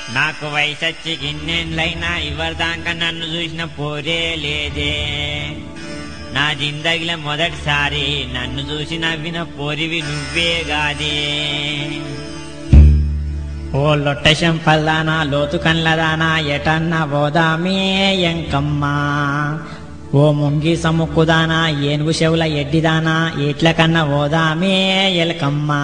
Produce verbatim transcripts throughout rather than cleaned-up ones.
నాకు వయసొచ్చి గిన్నెండ్లైనా ఇవరిదాకా నన్ను చూసిన పోరే లేదే. నా జిందగిలో మొదటిసారి నన్ను చూసి నవ్విన పోరివి నువ్వే గాదే. ఓ లొట్టశం పల్లానా లోతు కన్లదానా ఎటన్న పోదామే ఎంకమ్మా. ఓ ముంగి సముక్కుదానా ఏనుగు చెవుల ఎడ్డిదానా ఎట్ల కన్నా పోదామే ఎలకమ్మా.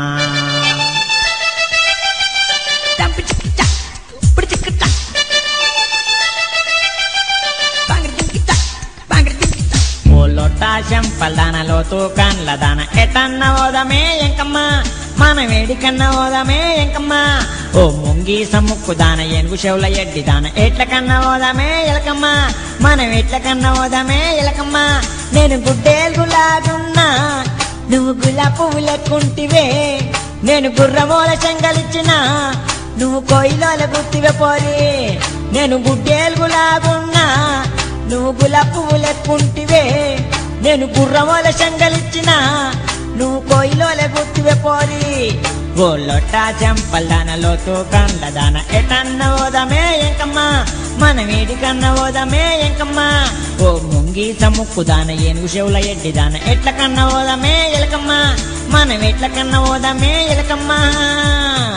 లొట్టాశం పల్దాన లోతు కన్లదాన ఎటన్న ఓదమే ఎంకమ్మా. మన వేడి కన్న ఓదమే ఎంకమ్మా. ఓ ముంగి సముక్కు దాన ఏనుగు చెవుల ఎడ్డి దాన ఎట్ల కన్న ఓదమే ఎలకమ్మా. మనం ఎట్ల కన్న ఓదమే ఎలకమ్మా. నేను గుడ్డేలుగులాగున్నా నువ్వు గులా పువ్వులెక్కుంటివే. నేను గుర్రమూల చెంగలిచ్చిన నువ్వు కొయ్యిలోల గుర్తివే పోరి. నేను గుడ్డేలుగులాగున్నా నువ్వు గులా పువ్వులెక్కుంటివే. నేను గుర్రమూల చెంగలిచ్చిన నువ్వు కొయ్యిలోల గుర్తివే పోరి. ఓ లొట్టా చెంపల్దాన లోతు కండ్లదాన ఎటన్న ఓదమే ఎంకమ్మా. మన వేడి కన్న ఓదమే ఎంకమ్మా. ఓ ముంగి సముక్కు దాన ఏనుగు చెవుల ఎడ్డి దాన ఎట్ల కన్న ఓదమే ఎలకమ్మా. మనం ఎట్ల కన్న ఓదమే ఎలకమ్మా.